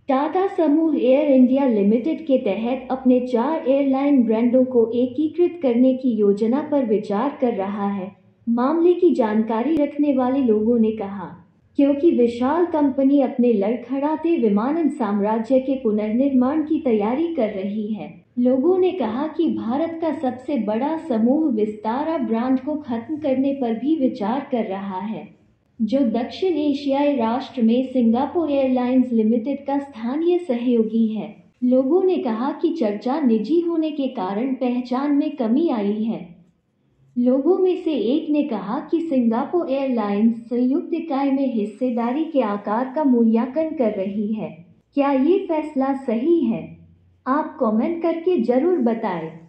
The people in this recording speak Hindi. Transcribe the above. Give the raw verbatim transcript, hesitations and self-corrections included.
टाटा समूह एयर इंडिया लिमिटेड के तहत अपने चार एयरलाइन ब्रांडों को एकीकृत करने की योजना पर विचार कर रहा है, मामले की जानकारी रखने वाले लोगों ने कहा। क्योंकि विशाल कंपनी अपने लड़खड़ाते विमानन साम्राज्य के पुनर्निर्माण की तैयारी कर रही है, लोगों ने कहा कि भारत का सबसे बड़ा समूह विस्तारा ब्रांड को खत्म करने पर भी विचार कर रहा है, जो दक्षिण एशियाई राष्ट्र में सिंगापुर एयरलाइंस लिमिटेड का स्थानीय सहयोगी है। लोगों ने कहा कि चर्चा निजी होने के कारण पहचान में कमी आई है। लोगों में से एक ने कहा कि सिंगापुर एयरलाइंस संयुक्त इकाई में हिस्सेदारी के आकार का मूल्यांकन कर रही है। क्या ये फैसला सही है? आप कमेंट करके जरूर बताएं।